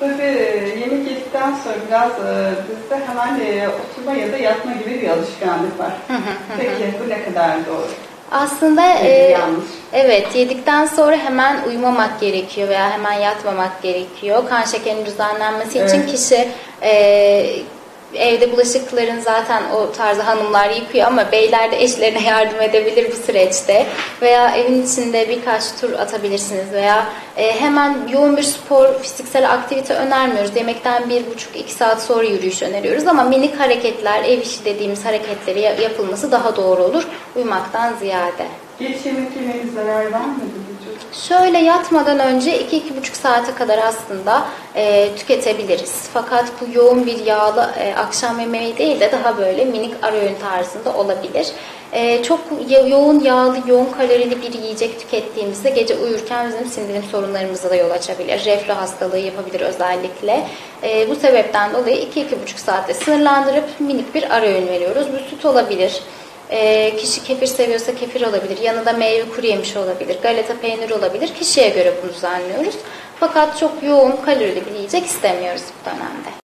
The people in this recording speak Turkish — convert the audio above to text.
Tabii yemek yedikten sonra biraz bizde hemen oturma ya da yatma gibi bir alışkanlık var. Peki bu ne kadar doğru? Aslında Yanlış. evet, yedikten sonra hemen uyumamak gerekiyor veya hemen yatmamak gerekiyor. Kan şekerinin düzenlenmesi için kişi evde bulaşıkların zaten o tarzı hanımlar yıkıyor ama beyler de eşlerine yardım edebilir bu süreçte. Veya evin içinde birkaç tur atabilirsiniz veya hemen yoğun bir spor, fiziksel aktivite önermiyoruz. Yemekten 1,5-2 saat sonra yürüyüş öneriyoruz ama minik hareketler, ev işi dediğimiz hareketleri yapılması daha doğru olur uyumaktan ziyade. Geç yemek yemenin zarar var mı vücuda? Şöyle yatmadan önce 2-2,5 saate kadar aslında tüketebiliriz. Fakat bu yoğun bir yağlı akşam yemeği değil de daha böyle minik ara öğün tarzında olabilir. Çok yoğun yağlı, yoğun kalorili bir yiyecek tükettiğimizde gece uyurken bizim sindirim sorunlarımıza da yol açabilir. Reflü hastalığı yapabilir özellikle. Bu sebepten dolayı 2-2,5 saatte sınırlandırıp minik bir ara öğün veriyoruz. Bu süt olabilir. Kişi kefir seviyorsa kefir olabilir. Yanında meyve kuru yemiş olabilir. Galeta peyniri olabilir. Kişiye göre bunu düzenliyoruz. Fakat çok yoğun kalorili bir yiyecek istemiyoruz bu dönemde.